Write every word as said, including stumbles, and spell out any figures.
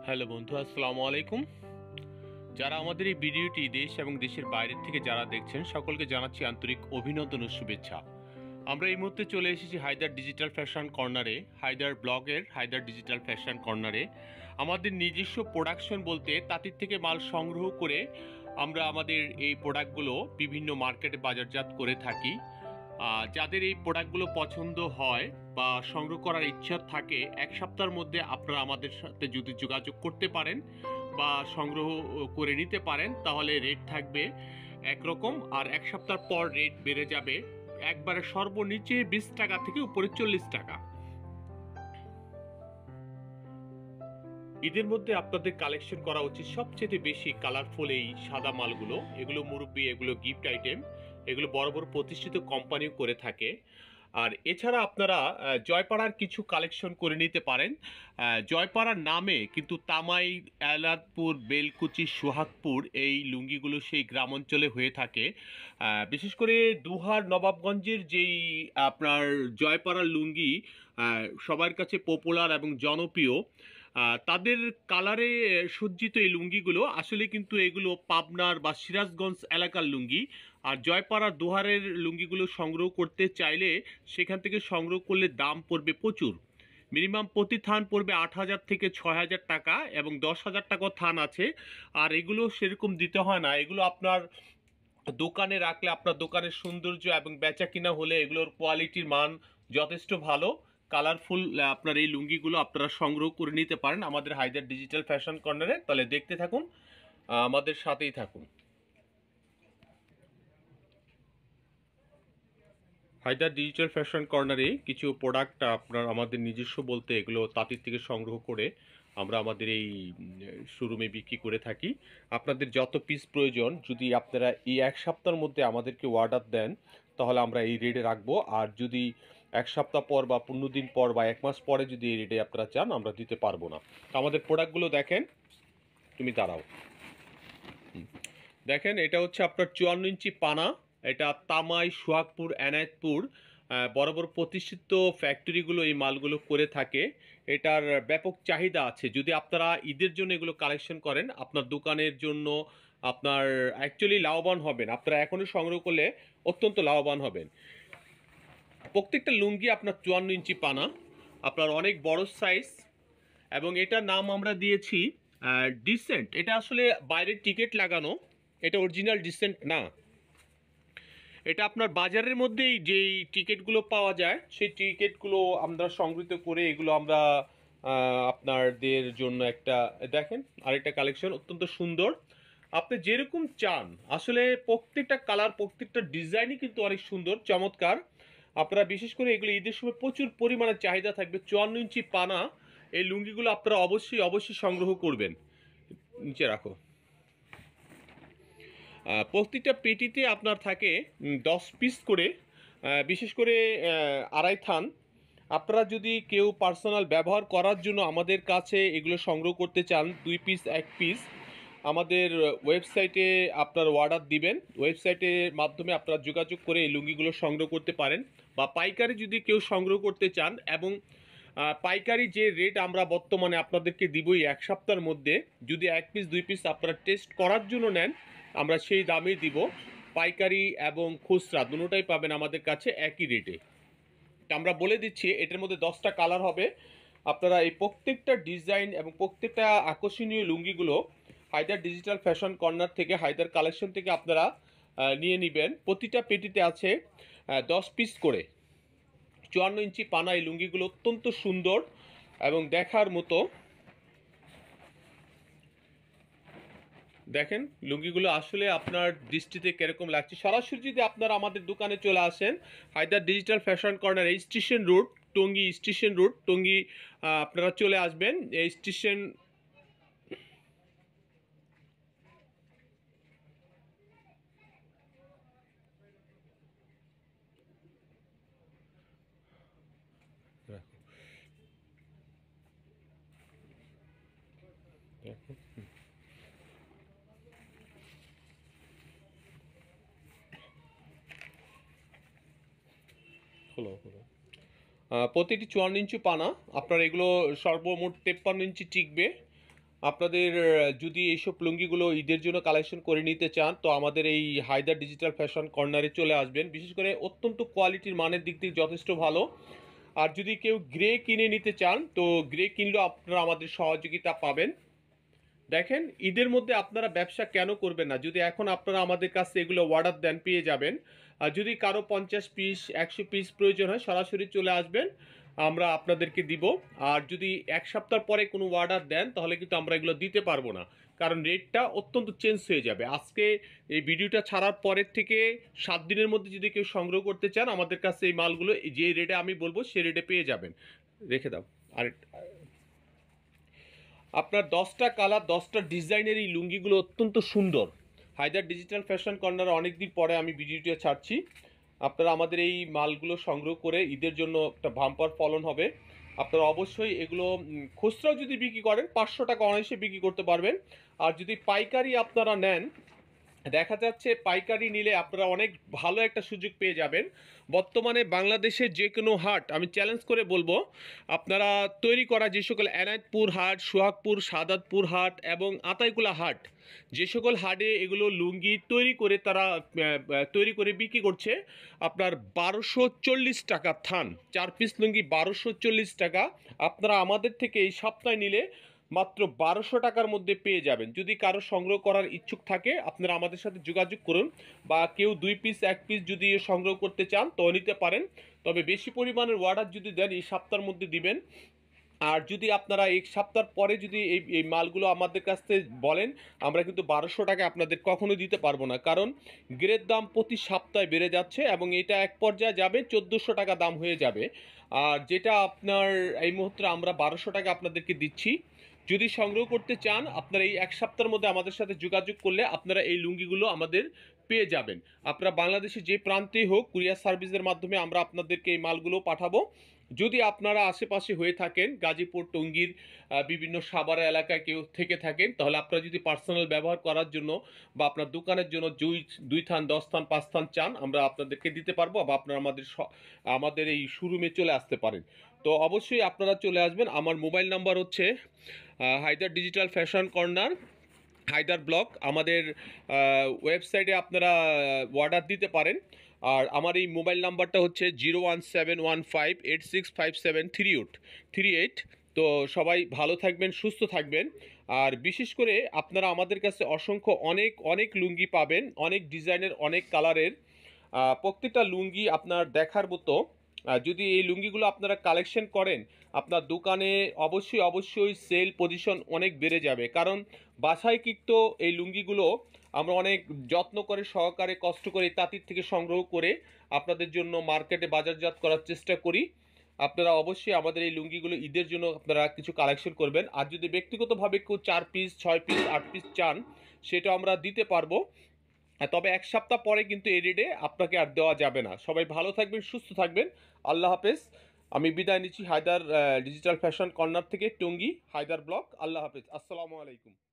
Hello বন্ধু, আসসালামু আলাইকুম। যারা আমাদের এই ভিডিওটি দেশ এবং দেশের বাইরের থেকে যারা দেখছেন সকলকে জানাচ্ছি আন্তরিক অভিনন্দন ও শুভেচ্ছা। আমরা এই মুহূর্তে চলে এসেছি হায়দার ডিজিটাল ফ্যাশন কর্নারে, হায়দার ব্লগের হায়দার ডিজিটাল ফ্যাশন কর্নারে। আমাদের নিজস্ব প্রোডাকশন বলতে তাঁতির থেকে মাল সংগ্রহ করে আমরা আমাদের এই প্রোডাক্টগুলো বিভিন্ন মার্কেটে বাজারজাত করে থাকি। যাদের এই প্রোডাক্টগুলো পছন্দ হয় বা সংগ্রহ করার ইচ্ছা থাকে, এক সপ্তাহের মধ্যে আপনারা আমাদের সাথে যদি যোগাযোগ করতে পারেন বা সংগ্রহ করে নিতে পারেন তাহলে রেট থাকবে একরকম, আর এক সপ্তাহ পর রেট বেড়ে যাবে একবারে সর্বনিচে বিশ টাকা থেকে উপরে চল্লিশ টাকা। ঈদের মধ্যে আপনাদের কালেকশন করা উচিত সবচেয়ে বেশি কালারফুল এই সাদা মালগুলো। এগুলো মুরব্বি, এগুলো গিফট আইটেম, এগুলো বড় বড় প্রতিষ্ঠিত কোম্পানিও করে থাকে। আর এছাড়া আপনারা জয়পাড়ার কিছু কালেকশন করে নিতে পারেন। জয়পাড়ার নামে কিন্তু তামাই, এলাদপুর, বেলকুচি, সোহাগপুর এই লুঙ্গিগুলো সেই গ্রাম অঞ্চলে হয়ে থাকে। বিশেষ করে দুহার নবাবগঞ্জের যেই আপনার জয়পাড়ার লুঙ্গি সবার কাছে পপুলার এবং জনপ্রিয়। তাদের কালারে সজ্জিত এই লুঙ্গিগুলো আসলে কিন্তু এগুলো পাবনার বা সিরাজগঞ্জ এলাকার লুঙ্গি। আর জয়পাড়া দোহারের লুঙ্গিগুলো সংগ্রহ করতে চাইলে সেখান থেকে সংগ্রহ করলে দাম পড়বে প্রচুর। মিনিমাম প্রতি থান পড়বে আট হাজার থেকে ছয় হাজার টাকা এবং দশ হাজার টাকাও থান আছে। আর এগুলো সেরকম দিতে হয় না, এগুলো আপনার দোকানে রাখলে আপনার দোকানের সৌন্দর্য এবং বেচা কিনা হলে এগুলোর কোয়ালিটির মান যথেষ্ট ভালো। কালারফুল আপনার এই লুঙ্গিগুলো আপনারা সংগ্রহ করে নিতে পারেন আমাদের হায়দার ডিজিটাল ফ্যাশন কর্নারে। তাহলে দেখতে থাকুন, আমাদের সাথেই থাকুন। হায়দার ডিজিটাল ফ্যাশন কর্নারে কিছু প্রোডাক্ট আপনার আমাদের নিজস্ব বলতে এগুলো তাঁতির থেকে সংগ্রহ করে আমরা আমাদের এই শোরুমে বিক্রি করে থাকি। আপনাদের যত পিস প্রয়োজন যদি আপনারা এই এক সপ্তাহের মধ্যে আমাদেরকে অর্ডার দেন তাহলে আমরা এই রেটে রাখবো। আর যদি এক সপ্তাহ পর বা পনেরো দিন পর বা এক মাস পরে যদি এই রেটে আপনারা চান আমরা দিতে পারবো না। আমাদের প্রোডাক্টগুলো দেখেন, তুমি দাঁড়াও, দেখেন এটা হচ্ছে আপনার চুয়ান্ন ইঞ্চি পানা। এটা তামাই, সোহাগপুর, এনায়েতপুর বড় বড় প্রতিষ্ঠিত ফ্যাক্টরিগুলো এই মালগুলো করে থাকে। এটার ব্যাপক চাহিদা আছে। যদি আপনারা ঈদের জন্য এগুলো কালেকশন করেন আপনার দোকানের জন্য আপনার অ্যাকচুয়ালি লাভবান হবেন। আপনারা এখনই সংগ্রহ করলে অত্যন্ত লাভবান হবেন। প্রত্যেকটা লুঙ্গি আপনার চুয়ান্ন ইঞ্চি পানা, আপনার অনেক বড় সাইজ, এবং এটার নাম আমরা দিয়েছি ডিসেন্ট। এটা আসলে বাইরের টিকিট লাগানো, এটা অরিজিনাল ডিসেন্ট না। এটা আপনার বাজারের মধ্যেই যেই টিকিটগুলো পাওয়া যায় সেই টিকিটগুলো আমরা সংগৃহীত করে এগুলো আমরা আপনাদের জন্য একটা দেখেন আরেকটা কালেকশন অত্যন্ত সুন্দর। আপনি যেরকম চান আসলে প্রত্যেকটা কালার প্রত্যেকটা ডিজাইনই কিন্তু অনেক সুন্দর চমৎকার। আপনারা বিশেষ করে এগুলো ঈদের সময় প্রচুর পরিমাণে চাহিদা থাকবে। চুয়ান্ন ইঞ্চি পানা এই লুঙ্গিগুলো আপনারা অবশ্যই অবশ্যই সংগ্রহ করবেন। নিচে রাখো। প্রতিটা পেটিতে আপনার থাকে দশ পিস করে, বিশেষ করে আড়াই থান। আপনারা যদি কেউ পার্সোনাল ব্যবহার করার জন্য আমাদের কাছে এগুলো সংগ্রহ করতে চান দুই পিস এক পিস, আমাদের ওয়েবসাইটে আপনার অর্ডার দিবেন। ওয়েবসাইটের মাধ্যমে আপনারা যোগাযোগ করে এই লুঙ্গিগুলো সংগ্রহ করতে পারেন। বা পাইকারি যদি কেউ সংগ্রহ করতে চান, এবং পাইকারি যে রেট আমরা বর্তমানে আপনাদেরকে দিবই এক সপ্তাহের মধ্যে, যদি এক পিস দুই পিস আপনারা টেস্ট করার জন্য নেন আমরা সেই দামে দিব। পাইকারি এবং খুচরা দুটোটাই পাবেন আমাদের কাছে একই রেটে। আমরা বলে দিচ্ছি এটার মধ্যে দশটা কালার হবে। আপনারা এই প্রত্যেকটা ডিজাইন এবং প্রত্যেকটা আকর্ষণীয় লুঙ্গিগুলো হায়দার ডিজিটাল ফ্যাশন কর্নার থেকে, হায়দার কালেকশন থেকে আপনারা নিয়ে নেবেন। প্রতিটা পেটিতে আছে দশ পিস করে। চুয়ান্ন ইঞ্চি পানা এই লুঙ্গিগুলো অত্যন্ত সুন্দর এবং দেখার মতো। দেখেন লুঙ্গিগুলো আসলে আপনার দৃষ্টিতে কিরকম লাগছে। সরাসরি যদি আপনারা আমাদের দোকানে চলে আসেন হায়দার ডিজিটাল ফ্যাশন কর্নার, এই station road Tongi, station road Tongi আপনারা চলে আসবেন। এই স্টেশন হলো হলো প্রতিটি চুয়ান্ন ইঞ্চি পানা আপনার, এগুলো সর্বমোট তেপ্পান্ন ইঞ্চি টিকবে। আপনাদের যদি এইসব লুঙ্গিগুলো ঈদের জন্য কালেকশন করে নিতে চান তো আমাদের এই হায়দার ডিজিটাল ফ্যাশন কর্নারে চলে আসবেন। বিশেষ করে অত্যন্ত কোয়ালিটির মানের দিক থেকে যথেষ্ট ভালো। আর যদি কেউ গ্রে কিনে নিতে চান তো গ্রে কিনলেও আপনারা আমাদের সহযোগিতা পাবেন। দেখেন, ঈদের মধ্যে আপনারা ব্যবসা কেন করবেন না? যদি এখন আপনারা আমাদের কাছে এগুলো অর্ডার দেন পেয়ে যাবেন। আর যদি কারো পঞ্চাশ পিস একশো পিস প্রয়োজন হয় সরাসরি চলে আসবেন, আমরা আপনাদেরকে দিব। আর যদি এক সপ্তাহ পরে কোনো অর্ডার দেন তাহলে কিন্তু আমরা এগুলো দিতে পারবো না, কারণ রেটটা অত্যন্ত চেঞ্জ হয়ে যাবে। আজকে এই ভিডিওটা ছাড়ার পরের থেকে সাত দিনের মধ্যে যদি কেউ সংগ্রহ করতে চান আমাদের কাছে এই মালগুলো যে রেটে আমি বলবো সে রেটে পেয়ে যাবেন। রেখে দাও। আর আপনার দশটা কালার দশটা ডিজাইনের এই লুঙ্গিগুলো অত্যন্ত সুন্দর। হায়দার ডিজিটাল ফ্যাশন কর্নার অনেক দিন পরে আমি ভিডিওটা ছাড়ছি। আপনারা আমাদের এই মালগুলো সংগ্রহ করে ঈদের জন্য একটা বাম্পার ফলন হবে। আপনারা অবশ্যই এগুলো খুচরাও যদি বিক্রি করেন পাঁচশো টাকা অনায়াসে বিক্রি করতে পারবেন। আর যদি পাইকারি আপনারা নেন, দেখা যাচ্ছে পাইকারি নিলে আপনারা অনেক ভালো একটা সুযোগ পেয়ে যাবেন। বর্তমানে বাংলাদেশের যে কোনো হাট আমি চ্যালেঞ্জ করে বলবো, আপনারা তৈরি করা যে সকল এনায়েতপুর হাট, সোহাগপুর, সাদাতপুর হাট এবং আতাইকুলা হাট, যে সকল হাটে এগুলো লুঙ্গি তৈরি করে তারা তৈরি করে বিক্রি করছে আপনার বারোশো চল্লিশ টাকা থান। চার পিস লুঙ্গি বারোশো চল্লিশ টাকা। আপনারা আমাদের থেকে এই সপ্তাহে নিলে মাত্র বারোশো টাকার মধ্যে পেয়ে যাবেন। যদি কারো সংগ্রহ করার ইচ্ছুক থাকে আপনারা আমাদের সাথে যোগাযোগ করুন, বা কেউ দুই পিস এক পিস যদি সংগ্রহ করতে চান তো নিতে পারেন। তবে বেশি পরিমাণের অর্ডার যদি দেন এই সপ্তাহের মধ্যে দিবেন। আর যদি আপনারা এক সপ্তাহ পরে যদি এই এই মালগুলো আমাদের কাছ থেকে বলেন, আমরা কিন্তু বারোশো টাকা আপনাদের কখনো দিতে পারবো না, কারণ গ্রেড দাম প্রতি সপ্তাহে বেড়ে যাচ্ছে এবং এটা এক পর্যায়ে যাবে চোদ্দোশো টাকা দাম হয়ে যাবে। আর যেটা আপনার এই মুহূর্তে আমরা বারোশো টাকা আপনাদেরকে দিচ্ছি। যদি সংগ্রহ করতে চান আপনারা এই এক সপ্তাহের মধ্যে আমাদের সাথে যোগাযোগ করলে আপনারা এই লুঙ্গিগুলো আমাদের পেয়ে যাবেন। আপনারা বাংলাদেশে যে প্রান্তেই হোক কুরিয়ার সার্ভিসের মাধ্যমে আমরা আপনাদেরকে এই মালগুলো পাঠাবো। যদি আপনারা আশেপাশে হয়ে থাকেন, গাজীপুর, টঙ্গীর বিভিন্ন সাভার এলাকায় কেউ থেকে থাকেন, তাহলে আপনারা যদি পার্সোনাল ব্যবহার করার জন্য বা আপনার দোকানের জন্য দুই দুই থান দশ থান পাঁচ থান চান আমরা আপনাদেরকে দিতে পারবো, বা আপনারা আমাদের আমাদের এই শোরুমে চলে আসতে পারেন। তো অবশ্যই আপনারা চলে আসবেন। আমার মোবাইল নাম্বার হচ্ছে Haidar digital fashion corner, Haidar block. আমাদের ওয়েবসাইটে আপনারা অর্ডার দিতে পারেন। আর আমার এই মোবাইল নাম্বারটা হচ্ছে zero one seven one five eight six five seven three eight three eight. তো সবাই ভালো থাকবেন, সুস্থ থাকবেন। আর বিশেষ করে আপনারা আমাদের কাছে অসংখ্য অনেক অনেক লুঙ্গি পাবেন, অনেক ডিজাইনের, অনেক কালারের। প্রত্যেকটা লুঙ্গি আপনার দেখার মতো। যদি এই লুঙ্গিগুলো আপনারা কালেকশন করেন আপনার দোকানে অবশ্যই অবশ্যই সেল পজিশন অনেক বেড়ে যাবে, কারণ বাসায় কিন্তু এই লুঙ্গিগুলো আমরা অনেক যত্ন করে সহকারে কষ্ট করে তাঁতির থেকে সংগ্রহ করে আপনাদের জন্য মার্কেটে বাজারজাত করার চেষ্টা করি। আপনারা অবশ্যই আমাদের এই লুঙ্গিগুলো ঈদের জন্য আপনারা কিছু কালেকশন করবেন। আর যদি ব্যক্তিগতভাবে কেউ চার পিস ছয় পিস আট পিস চান সেটা আমরা দিতে পারবো। তবে এক সপ্তাহ পরে কিন্তু এই রেটে আপনাকে আর দেওয়া যাবে না। সবাই ভালো থাকবেন, সুস্থ থাকবেন। আল্লাহ হাফেজ। আমি বিদায় নিচ্ছি হায়দার ডিজিটাল ফ্যাশন কর্নার থেকে, টঙ্গী, হায়দার ব্লক। আল্লাহ হাফেজ। আসসালামু আলাইকুম।